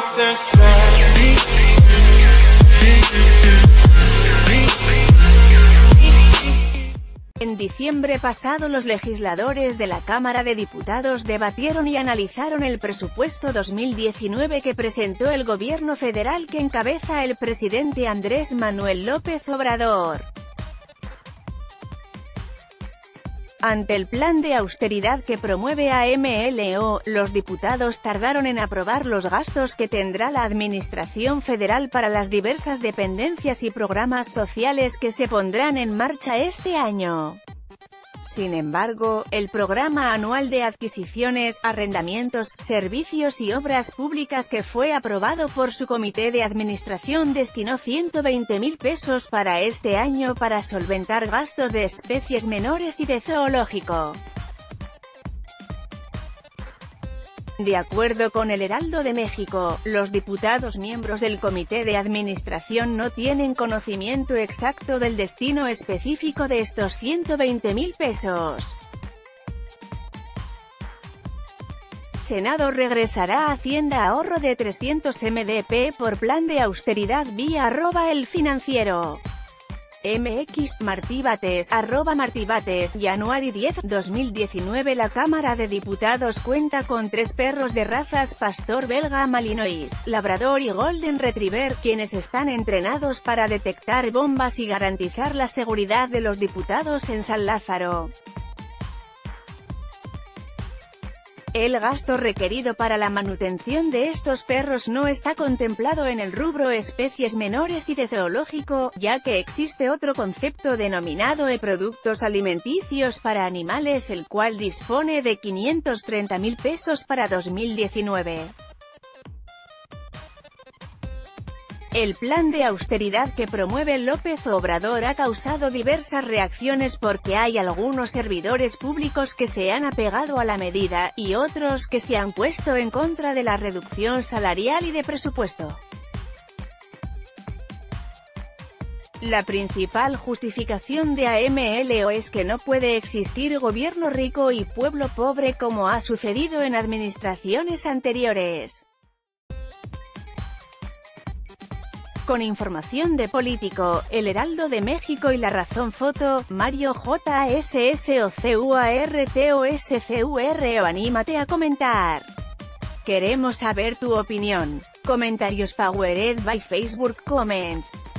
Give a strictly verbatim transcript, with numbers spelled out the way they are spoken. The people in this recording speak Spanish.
En diciembre pasado los legisladores de la Cámara de Diputados debatieron y analizaron el presupuesto dos mil diecinueve que presentó el gobierno federal que encabeza el presidente Andrés Manuel López Obrador. Ante el plan de austeridad que promueve A M L O, los diputados tardaron en aprobar los gastos que tendrá la Administración Federal para las diversas dependencias y programas sociales que se pondrán en marcha este año. Sin embargo, el Programa Anual de Adquisiciones, Arrendamientos, Servicios y Obras Públicas que fue aprobado por su Comité de Administración destinó ciento veinte mil pesos para este año para solventar gastos de especies menores y de zoológico. De acuerdo con el Heraldo de México, los diputados miembros del Comité de Administración no tienen conocimiento exacto del destino específico de estos ciento veinte mil pesos. Senado regresará a Hacienda ahorro de trescientos millones de pesos por plan de austeridad vía arroba el financiero. M X, Martí Bates, arroba Martí Bates, Januari diez, dos mil diecinueve. La Cámara de Diputados cuenta con tres perros de razas pastor belga malinois, labrador y golden retriever, quienes están entrenados para detectar bombas y garantizar la seguridad de los diputados en San Lázaro. El gasto requerido para la manutención de estos perros no está contemplado en el rubro especies menores y de zoológico, ya que existe otro concepto denominado de productos alimenticios para animales, el cual dispone de quinientos treinta mil pesos para dos mil diecinueve. El plan de austeridad que promueve López Obrador ha causado diversas reacciones porque hay algunos servidores públicos que se han apegado a la medida, y otros que se han puesto en contra de la reducción salarial y de presupuesto. La principal justificación de A M L O es que no puede existir gobierno rico y pueblo pobre como ha sucedido en administraciones anteriores. Con información de Político, El Heraldo de México y La Razón. Foto, Mario J S S O C U A R T O S C U R O. Anímate a comentar. Queremos saber tu opinión. Comentarios powered by Facebook Comments.